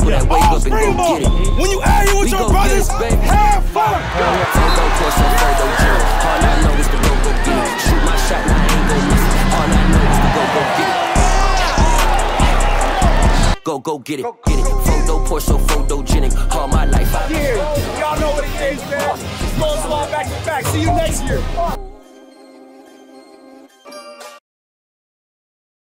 pull that weight up and go get it. When you out here with your brothers, have fun. Photo course and photo gym. All I know is to go get it. Shoot my shot and I ain't gon' miss it. All I know is to go get it. Go get it, get it. Photo Porsche, photogenic. All my life Y'all know what it is, man. Goes along back to back. See you next year.